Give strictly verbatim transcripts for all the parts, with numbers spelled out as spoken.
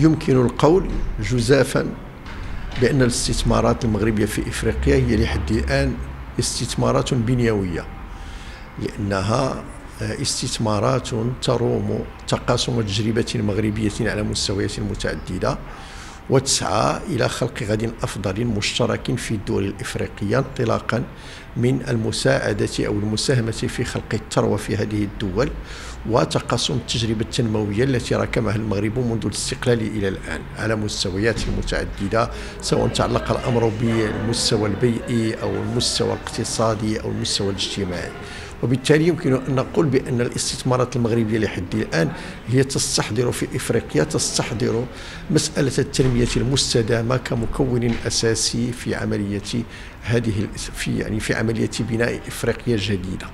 يمكن القول جزافا بأن الاستثمارات المغربية في إفريقيا هي لحد الآن استثمارات بنيوية، لأنها استثمارات تروم تقاسم تجربة مغربية على مستويات متعددة، وتسعى إلى خلق غد أفضل مشترك في الدول الإفريقية انطلاقا من المساعدة أو المساهمة في خلق الثروة في هذه الدول، وتقاسم التجربة التنموية التي راكمها المغرب منذ الاستقلال إلى الآن على مستويات متعددة، سواء تعلق الأمر بالمستوى البيئي أو المستوى الاقتصادي أو المستوى الاجتماعي. وبالتالي يمكن أن نقول بأن الاستثمارات المغربية لحد الآن هي تستحضر في إفريقيا تستحضر مسألة التنمية المستدامة كمكون أساسي في عملية هذه في يعني في عملية بناء إفريقيا جديدة.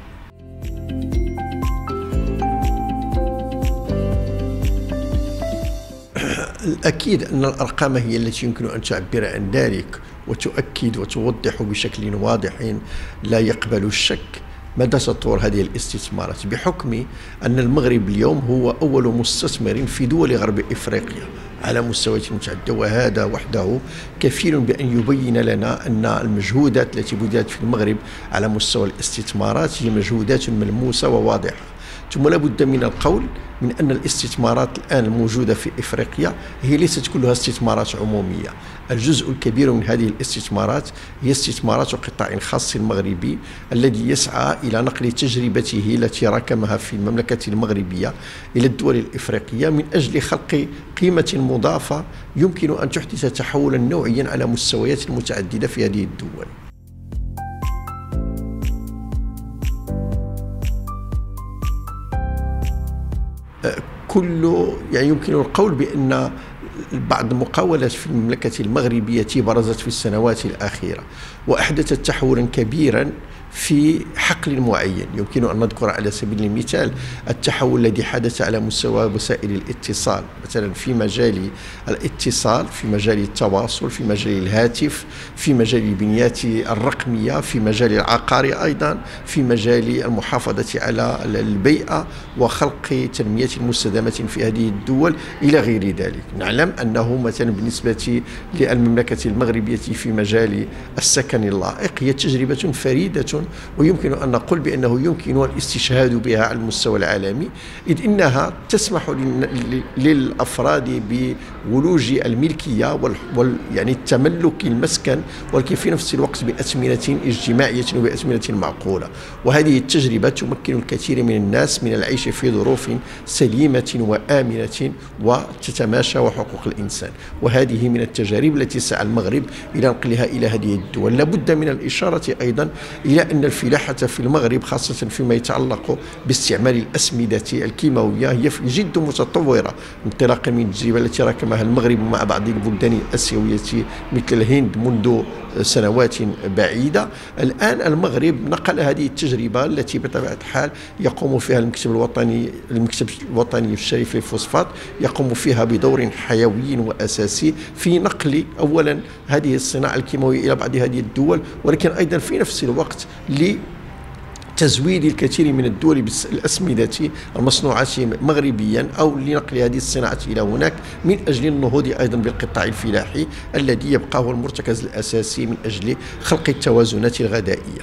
الأكيد أن الأرقام هي التي يمكن أن تعبر عن ذلك وتؤكد وتوضح بشكل واضح لا يقبل الشك مدى تطور هذه الاستثمارات، بحكم أن المغرب اليوم هو أول مستثمر في دول غرب إفريقيا على مستويات متعددة، وهذا وحده كفيل بأن يبين لنا أن المجهودات التي بذلت في المغرب على مستوى الاستثمارات هي مجهودات ملموسة وواضحة. ثم لا بد من القول من أن الاستثمارات الآن الموجودة في إفريقيا هي ليست كلها استثمارات عمومية، الجزء الكبير من هذه الاستثمارات هي استثمارات قطاع خاص مغربي الذي يسعى إلى نقل تجربته التي راكمها في المملكة المغربية إلى الدول الإفريقية من أجل خلق قيمة مضافة يمكن أن تحدث تحولا نوعيا على مستويات متعددة في هذه الدول. كل يعني يمكن القول بأن بعض المقاولات في المملكة المغربية برزت في السنوات الأخيرة وأحدثت تحولا كبيرا في حقل معين. يمكن أن نذكر على سبيل المثال التحول الذي حدث على مستوى وسائل الاتصال، مثلا في مجال الاتصال، في مجال التواصل، في مجال الهاتف، في مجال البنيات الرقمية، في مجال العقار أيضا، في مجال المحافظة على البيئة وخلق تنمية مستدامة في هذه الدول إلى غير ذلك. نعلم أنه مثلا بالنسبة للمملكة المغربية في مجال السكن اللائق هي تجربة فريدة، ويمكن أن نقول بأنه يمكن الاستشهاد بها على المستوى العالمي، إذ إنها تسمح للأفراد بولوج الملكية وال يعني التملك المسكن، ولكن في نفس الوقت بأثمنة اجتماعية وبأثمنة معقولة. وهذه التجربة تمكن الكثير من الناس من العيش في ظروف سليمة وآمنة وتتماشى وحقوق الإنسان، وهذه من التجارب التي سعى المغرب إلى نقلها إلى هذه الدول. لابد من الإشارة أيضا إلى أن الفلاحة في المغرب خاصة فيما يتعلق باستعمال الأسمدة الكيماوية هي جد متطورة، انطلاقا من التجربة التي راكمها المغرب مع بعض البلدان الآسيوية مثل الهند منذ سنوات بعيدة. الآن المغرب نقل هذه التجربة التي بطبيعة الحال يقوم فيها المكتب الوطني المكتب الوطني الشريف للفوسفات، يقوم فيها بدور حيوي وأساسي في نقل أولا هذه الصناعة الكيماوية إلى بعض هذه الدول، ولكن أيضا في نفس الوقت لتزويد الكثير من الدول بالأسمدة المصنوعة مغربيا أو لنقل هذه الصناعة إلى هناك من أجل النهوض أيضا بالقطاع الفلاحي الذي يبقى هو المرتكز الأساسي من أجل خلق التوازنات الغذائية.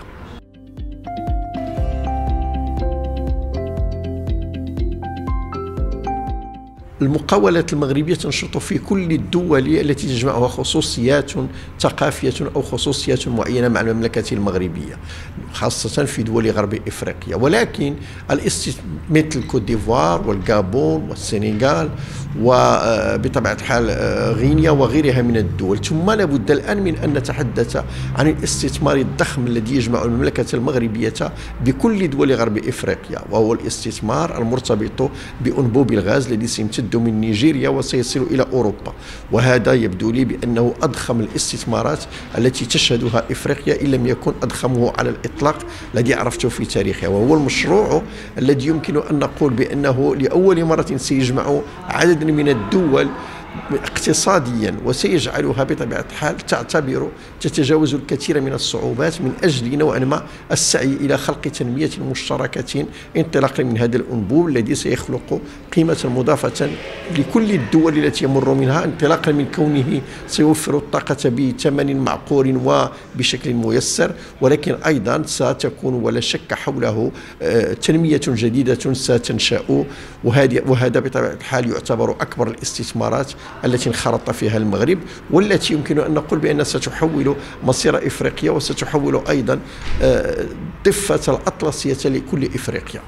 المقاولات المغربية تنشط في كل الدول التي تجمعها خصوصيات ثقافية أو خصوصيات معينة مع المملكة المغربية، خاصة في دول غرب إفريقيا، ولكن مثل كوت ديفوار والغابون والسنغال وبطبيعة الحال غينيا وغيرها من الدول. ثم لابد الآن من أن نتحدث عن الاستثمار الضخم الذي يجمع المملكة المغربية بكل دول غرب إفريقيا، وهو الاستثمار المرتبط بأنبوب الغاز الذي سيمتد من نيجيريا وسيصل إلى أوروبا. وهذا يبدو لي بأنه أضخم الاستثمارات التي تشهدها إفريقيا إن لم يكن أضخمه على الإطلاق الذي عرفته في تاريخها، وهو المشروع الذي يمكن أن نقول بأنه لأول مرة سيجمع عدد من الدول اقتصاديا، وسيجعلها بطبيعة الحال تعتبر تتجاوز الكثير من الصعوبات من أجل نوعا ما السعي إلى خلق تنمية مشتركة انطلاقا من هذا الأنبوب الذي سيخلق قيمة مضافة لكل الدول التي يمر منها، انطلاقا من كونه سيوفر الطاقة بثمن معقول وبشكل ميسر، ولكن أيضا ستكون ولا شك حوله تنمية جديدة ستنشأ، وهذا بطبيعة الحال يعتبر أكبر الاستثمارات التي انخرط فيها المغرب، والتي يمكن أن نقول بأنها ستحول مصير إفريقيا وستحول أيضا ضفة الأطلسية لكل إفريقيا.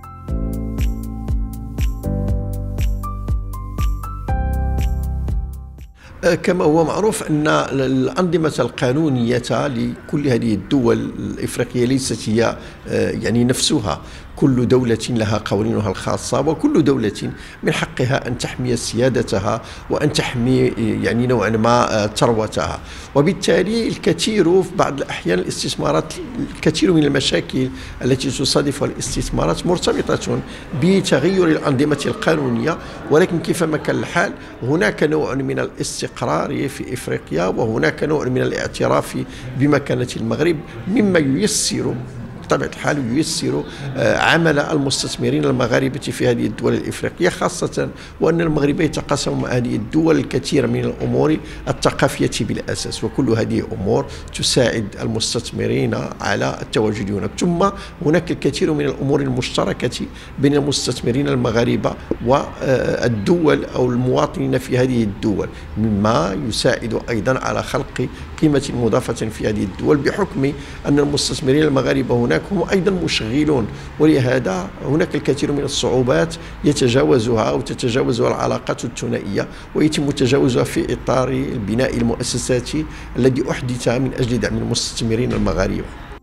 كما هو معروف أن الأنظمة القانونية لكل هذه الدول الإفريقية ليست هي يعني نفسها، كل دولة لها قوانينها الخاصة، وكل دولة من حقها أن تحمي سيادتها وأن تحمي يعني نوعا ما ثروتها، وبالتالي الكثير في بعض الأحيان الاستثمارات، الكثير من المشاكل التي تصادفها الاستثمارات مرتبطة بتغير الأنظمة القانونية، ولكن كيفما كان الحال هناك نوع من الاستقرار في إفريقيا، وهناك نوع من الاعتراف بمكانة المغرب مما ييسر بطبيعة الحال ييسر عمل المستثمرين المغاربة في هذه الدول الإفريقية، خاصة وأن المغرب يتقاسم مع هذه الدول الكثير من الأمور الثقافية بالأساس، وكل هذه أمور تساعد المستثمرين على التواجد هناك. ثم هناك الكثير من الأمور المشتركة بين المستثمرين المغاربة والدول أو المواطنين في هذه الدول، مما يساعد أيضا على خلق قيمة مضافة في هذه الدول، بحكم أن المستثمرين المغاربة هناك هم أيضا مشغلون، ولهذا هناك الكثير من الصعوبات يتجاوزها أو تتجاوزها العلاقات الثنائية، ويتم تجاوزها في إطار البناء المؤسساتي الذي أحدث من أجل دعم المستثمرين المغاربة.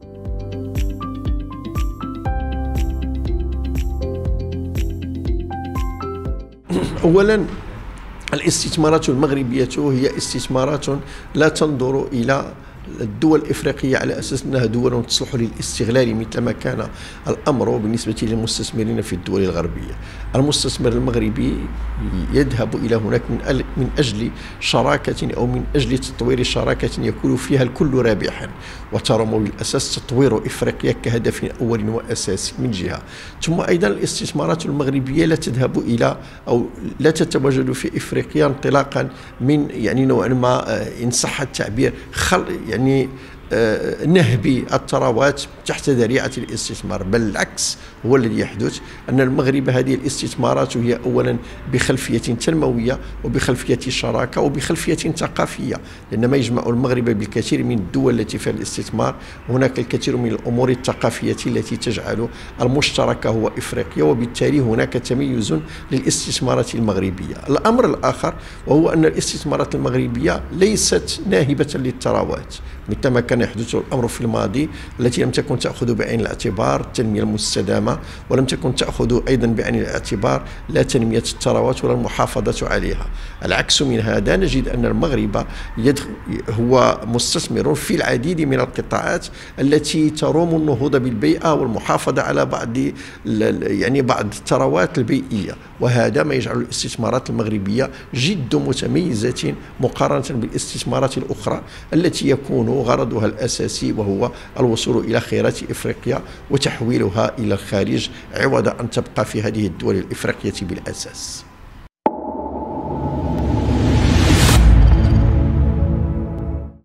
أولا، الاستثمارات المغربية هي استثمارات لا تنظر إلى الدول الإفريقية على أساس أنها دول تصلح للاستغلال مثلما كان الأمر بالنسبة للمستثمرين في الدول الغربية. المستثمر المغربي يذهب إلى هناك من من أجل شراكة أو من أجل تطوير شراكة يكون فيها الكل رابحا، وترمو بالأساس تطوير إفريقيا كهدف أول وأساسي من جهة. ثم أيضا الاستثمارات المغربية لا تذهب إلى أو لا تتواجد في إفريقيا انطلاقا من يعني نوعا ما إن صح التعبير خل يعني نهب الثروات تحت ذريعة الاستثمار، بل العكس هو الذي يحدث، أن المغرب هذه الاستثمارات هي أولا بخلفية تنموية وبخلفية شراكة وبخلفية ثقافية، لأن ما يجمع المغرب بالكثير من الدول التي فيها الاستثمار هناك الكثير من الأمور الثقافية التي تجعل المشترك هو إفريقيا، وبالتالي هناك تميز للاستثمارات المغربية. الأمر الآخر وهو أن الاستثمارات المغربية ليست ناهبة للثروات مثلما كان يحدث الأمر في الماضي، التي لم تكن تأخذ بعين الاعتبار التنمية المستدامة، ولم تكن تأخذ أيضا بعين الاعتبار لا تنمية الثروات ولا المحافظة عليها. العكس من هذا، نجد أن المغرب هو مستثمر في العديد من القطاعات التي تروم النهوض بالبيئة والمحافظة على بعض يعني بعض الثروات البيئية، وهذا ما يجعل الاستثمارات المغربية جد متميزة مقارنة بالاستثمارات الأخرى التي يكون غرضها الأساسي وهو الوصول إلى خيرات إفريقيا وتحويلها إلى الخارج، عوض أن تبقى في هذه الدول الإفريقية بالأساس.